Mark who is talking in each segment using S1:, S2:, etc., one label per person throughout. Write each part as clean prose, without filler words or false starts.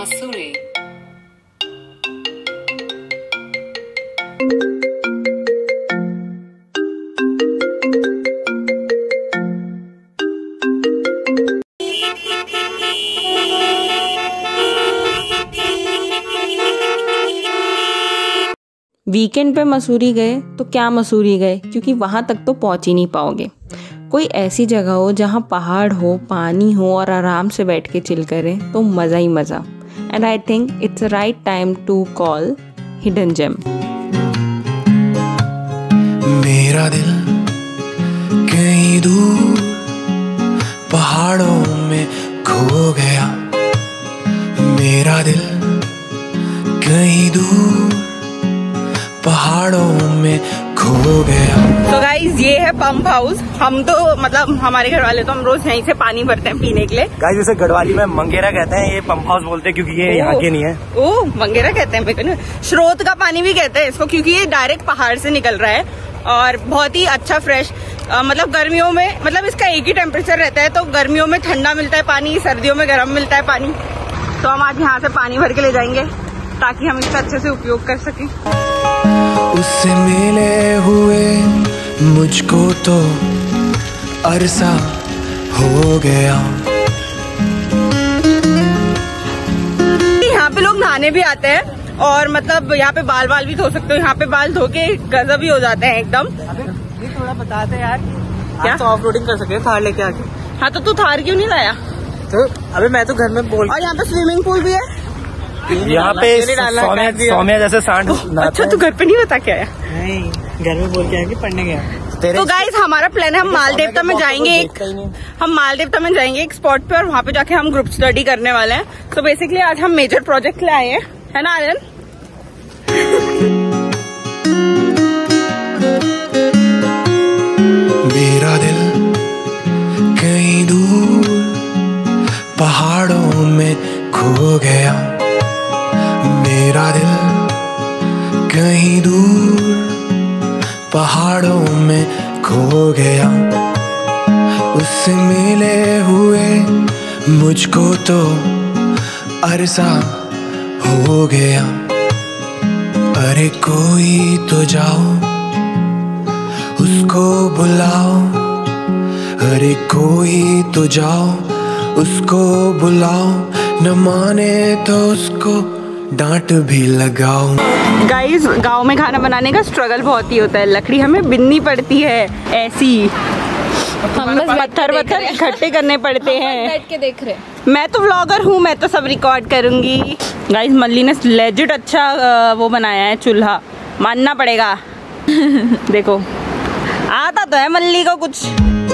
S1: Mussoorie.
S2: Weekend पे मसूरी गए तो क्या मसूरी गए, क्योंकि वहाँ तक तो पहुँच ही नहीं पाओगे। कोई ऐसी जगह हो जहाँ पहाड़ हो, पानी हो और आराम से बैठ के चिल करें तो मज़ा ही मज़ा। And I think it's right time to call hidden gem.
S3: मेरा दिल कहीं दूर पहाड़ों में खो गया, मेरा दिल कहीं दूर पहाड़ों में खो गया।
S4: तो गाइज ये है पंप हाउस। हम तो मतलब हमारे घर वाले तो हम रोज यहीं से पानी भरते हैं पीने के लिए।
S5: गाइज इसे गढ़वाली में मंगेरा कहते हैं, ये पंप हाउस बोलते हैं क्योंकि ये यहाँ के नहीं है।
S4: ओह मंगेरा कहते हैं, मेरे को स्रोत का पानी भी कहते हैं इसको, क्योंकि ये डायरेक्ट पहाड़ से निकल रहा है और बहुत ही अच्छा फ्रेश। मतलब गर्मियों में मतलब इसका एक ही टेम्परेचर रहता है, तो गर्मियों में ठंडा मिलता है पानी, सर्दियों में गर्म मिलता है पानी। तो हम आज यहाँ से पानी भर के ले जाएंगे ताकि हम इसका अच्छे से उपयोग कर सकें।
S3: उससे मिले हुए मुझको तो अरसा हो गया।
S4: यहाँ पे लोग नहाने भी आते हैं और मतलब यहाँ पे बाल भी धो सकते हो। यहाँ पे बाल धो के गजब ही हो जाते हैं एकदम।
S5: अबे थोड़ा बताते यार,
S4: क्या
S5: तो ऑफ रोडिंग कर सके थार लेके आके।
S4: हाँ तो तू थार क्यों नहीं लाया?
S5: तो अबे मैं तो घर में बोल।
S4: और यहाँ पे स्विमिंग पूल भी है।
S5: यहाँ पे सौम्या जैसे सांड।
S4: अच्छा तू घर पे नहीं बता के आया?
S5: नहीं, घर में बोल के आया कि पढ़ने गया।
S4: तो गाइस हमारा प्लान है हम मालदेवता में जाएंगे। हम मालदेवता में जाएंगे एक स्पॉट पे और वहाँ पे जाके हम ग्रुप स्टडी करने वाले हैं। तो बेसिकली आज हम मेजर प्रोजेक्ट ले आए हैं, है ना आर्यन?
S3: मेरा दिल कहीं दूर पहाड़ों में खो गया, मेरा दिल कहीं दूर पहाड़ों में खो गया। उससे मिले हुए मुझको तो अरसा हो गया। अरे कोई तो जाओ उसको बुलाओ, अरे कोई तो जाओ उसको बुलाओ, न माने तो उसको डांट भी लगाओ।
S4: गाइस गांव में खाना बनाने का स्ट्रगल बहुत ही होता है। लकड़ी हमें बिननी पड़ती है ऐसी, पत्थर इकट्ठे करने पड़ते हैं।
S2: बैठ के देख रहे।
S4: मैं तो व्लॉगर हूँ, मैं तो सब रिकॉर्ड करूंगी। गाइस मल्ली ने लेजिट अच्छा वो बनाया है चूल्हा, मानना पड़ेगा। देखो आता तो है मल्ली को कुछ।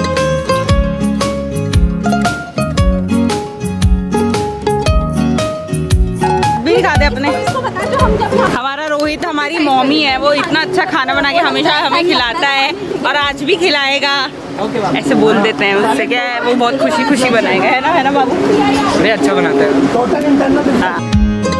S4: दिखा दे अपने। हमारा रोहित हमारी मम्मी है, वो इतना अच्छा खाना बना के हमेशा हमें खिलाता है और आज भी खिलाएगा। ऐसे बोल देते हैं उससे, क्या है वो बहुत खुशी खुशी बनाएगा, है ना बाबू?
S5: अरे अच्छा बनाता है।
S4: हाँ।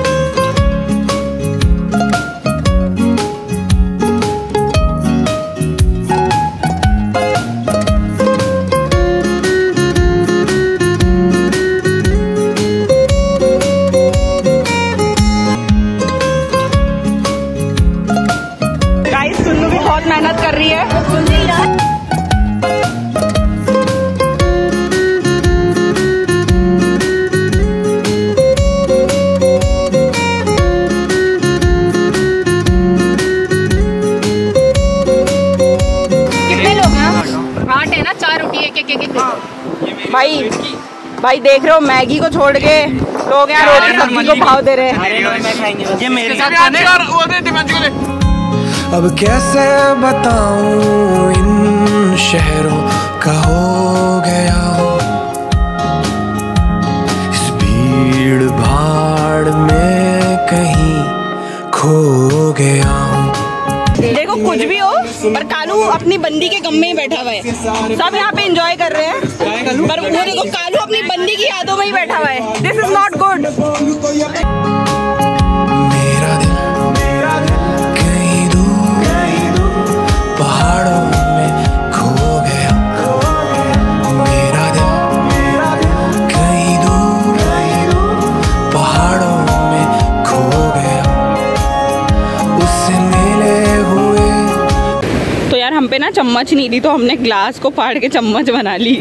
S4: मेहनत कर रही है। कितने लोग हैं?
S2: 8 है ना, 4 रोटी एक।
S4: भाई देख रहे हो मैगी को छोड़ के लोग यहाँ रोटी सब्जी को भाव दे रहे हैं।
S5: ये मेरे साथ
S3: अब कैसे बताऊं इन शहरों का हो गया, इस भीड़ भाड़ में कहीं खो गया।
S4: देखो कुछ भी हो पर कालू अपनी बंदी के गम में ही बैठा हुआ है। सब यहाँ पे एंजॉय कर रहे हैं पर वो देखो कालू अपनी बंदी की यादों में ही बैठा हुआ है। This is not good.
S3: मेरा दिल कहीं दूर पहाड़ों में खो गया, मेरा दिल कहीं दूर पहाड़ों
S4: ना चम्मच नहीं थी तो हमने ग्लास को फाड़ के चम्मच बना ली।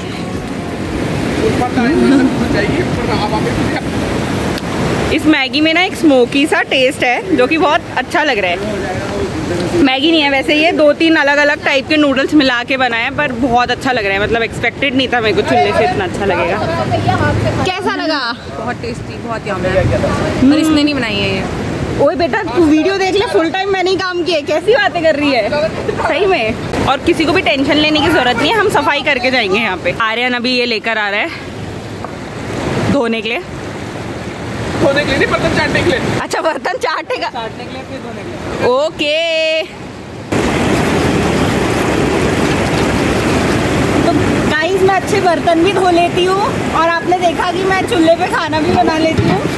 S4: इस मैगी में ना एक स्मोकी सा टेस्ट है जो कि बहुत अच्छा लग रहा है। मैगी नहीं है वैसे, ये 2-3 अलग अलग टाइप के नूडल्स मिला के बनाए हैं, पर बहुत अच्छा लग रहा है। मतलब एक्सपेक्टेड नहीं था मेरे को चूल्हे से इतना अच्छा लगेगा। कैसा लगा?
S1: बहुत टेस्टी, बहुत यम्मी है। पर इसने नहीं बनाई है ये।
S4: ओए बेटा तू वीडियो देख ले, फुल टाइम मैंने ही काम किया। कैसी बातें कर रही है सही में। और किसी को भी टेंशन लेने की जरूरत नहीं है, हम सफाई करके जाएंगे। यहाँ पे आर्यन अभी ये लेकर आ रहा है धोने के लिए।
S5: धोने के लिए नहीं, बर्तन चाटने के लिए।
S4: अच्छा बर्तन चाटेगा,
S5: चाटने के लिए फिर धोने के लिए।
S4: ओके। तो गाइस मैं अच्छे बर्तन भी धो लेती हूँ और आपने देखा कि मैं चूल्हे पे खाना भी बना लेती हूँ।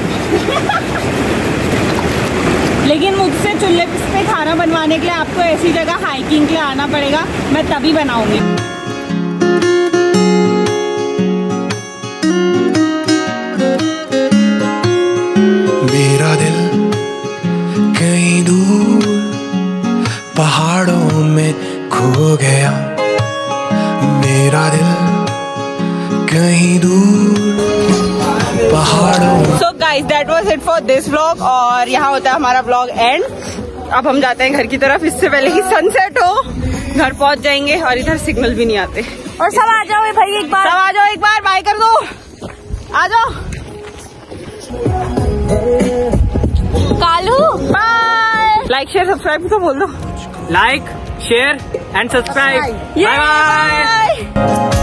S4: लेकिन मुझसे चूल्हे पे खाना बनवाने के लिए आपको ऐसी जगह हाइकिंग के लिए आना पड़ेगा, मैं तभी बनाऊंगी।
S3: मेरा दिल कहीं दूर पहाड़ों में खो गया, मेरा दिल कहीं दूर पहाड़ों।
S4: So guys that was it for this vlog और यहाँ होता है हमारा व्लॉग एंड। अब हम जाते हैं घर की तरफ, इससे पहले ही सनसेट हो। घर पहुंच जाएंगे और इधर सिग्नल भी नहीं आते।
S1: और सब आ जाओ भाई, एक बार
S4: सब आ जाओ, एक बार बाय कर दो, आ जाओ।
S1: Kalu
S4: bye. Like share subscribe तो बोल दो।
S5: Like share and subscribe.
S4: Bye bye.